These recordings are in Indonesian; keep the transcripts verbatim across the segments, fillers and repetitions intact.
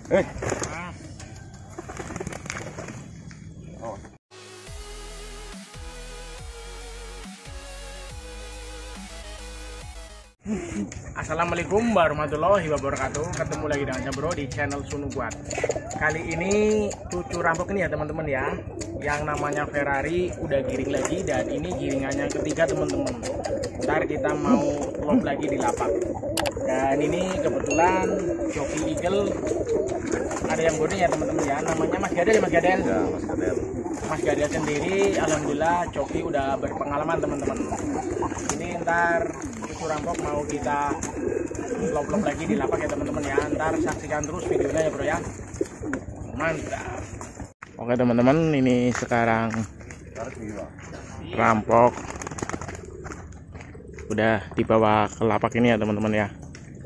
Eh. Oh. Assalamualaikum warahmatullahi wabarakatuh. Ketemu lagi dengan saya bro di channel Sunu Buat. Kali ini cucu rampok ini ya teman-teman ya, yang namanya Ferrari udah giring lagi, dan ini giringannya ketiga teman-teman. Ntar kita mau lop lagi di lapak. Dan ini kebetulan joki Eagle ada yang bodoh ya teman-teman ya, namanya Mas Gadel ya Mas Gadel. Ya, Mas Gadel. Mas Gadel sendiri alhamdulillah joki udah berpengalaman teman-teman. Ini ntar cucu rampok mau kita lop-lop lagi di lapak ya teman-teman ya. Ntar saksikan terus videonya ya bro ya. Mantap. Oke teman-teman, ini sekarang rampok udah dibawa ke lapak ini ya teman-teman ya.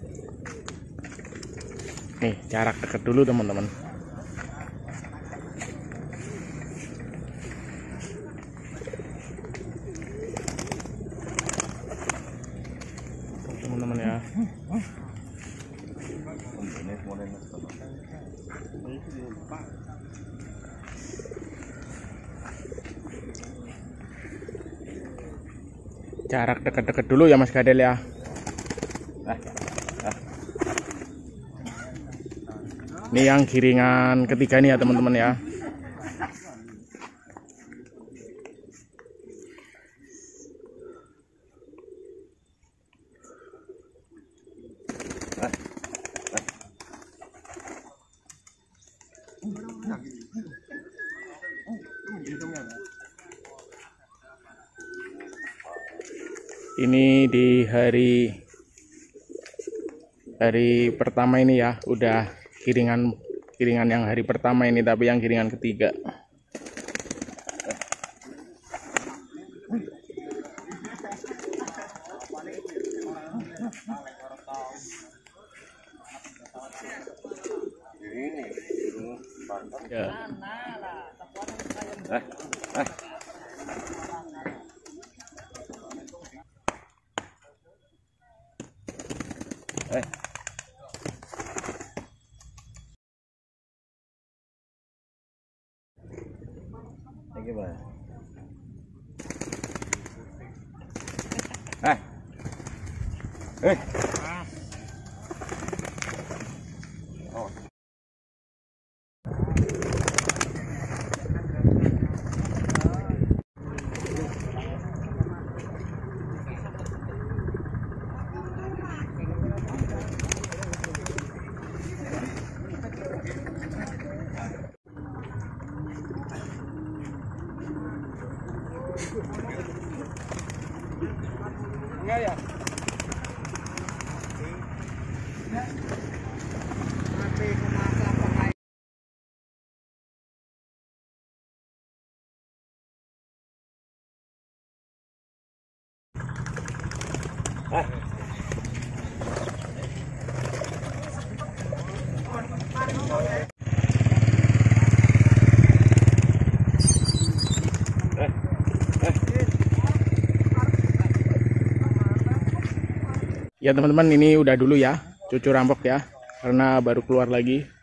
Nih jarak dekat dulu teman-teman. Teman-teman ya. Jarak dekat-dekat dulu ya Mas Gadel ya. Nah, nah. Ini yang giringan ketiga nih ya teman-teman ya. Ini di hari hari pertama ini ya, udah giringan giringan yang hari pertama ini, tapi yang giringan ketiga. Ya. Eh, eh. Eh. Thank you, Bang. Eh. Eh. Oh. Enggak ya? Ah. Ya teman-teman, ini udah dulu ya cucu rampok ya, karena baru keluar lagi.